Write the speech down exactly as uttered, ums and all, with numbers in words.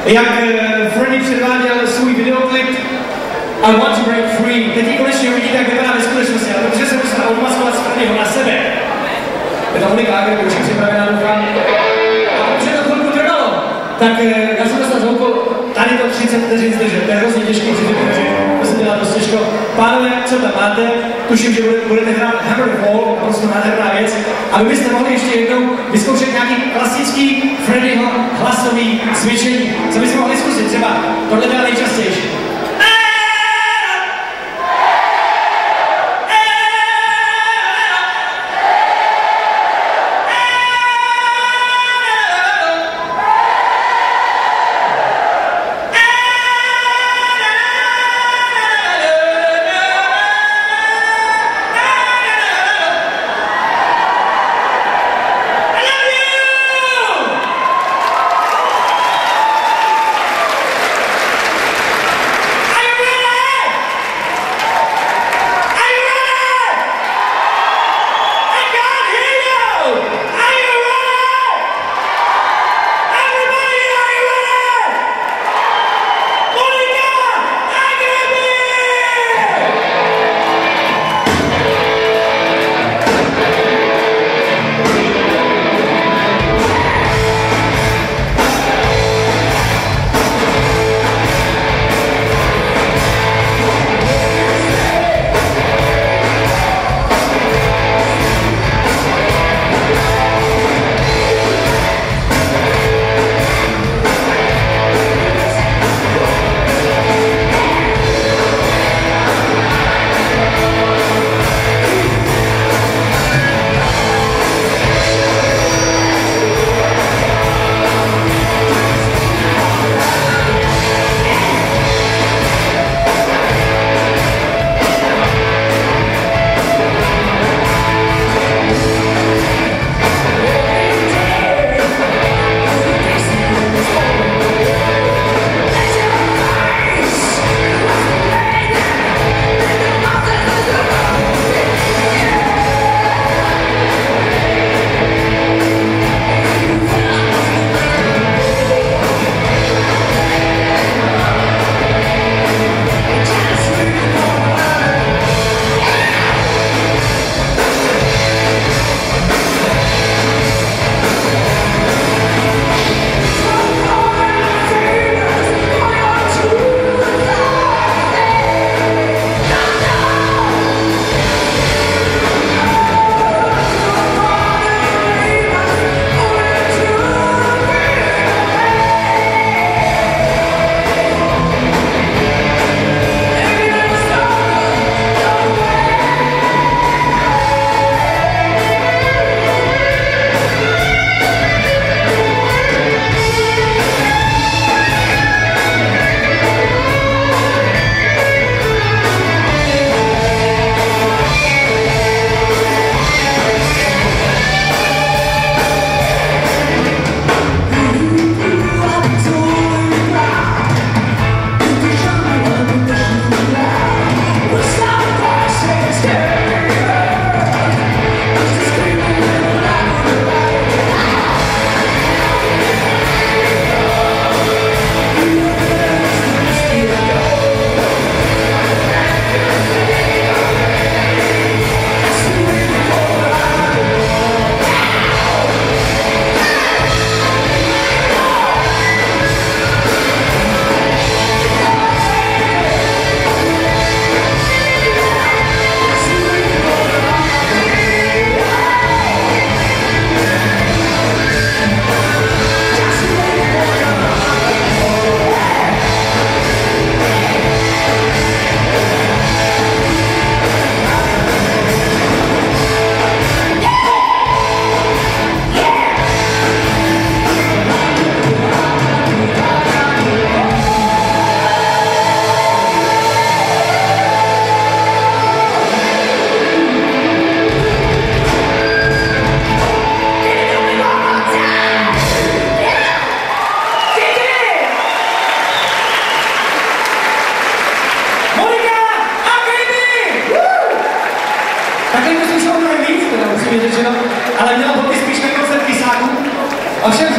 jak Freddy předváděl svůj videoklip I Want to Break Free. Teď ji konečně uvidíte, jak vypadá ve skutečnosti, ale protože se musela odmaskovat z Freddyho na sebe. Je to Monika Ager, už je připravená, doufám. A už je to chvilku trvalo, tak já jsem dostal zvonko, tady to třicet vteřin zdržet, to je hrozně těžký třicet vteřin, to se dělá dost těžko. Pánové, co tam máte? Tuším, že budete hrát Hammer Fall, prostě nádherná věc. A vy byste mohli ještě jednou vyzkoušet nějaký klasický Freddyho hlasový cvičení. Co byste mohli zkusit? Třeba tohle dělá nejčastější. ale měla popis spíš na koncert Kysáků. Ovšem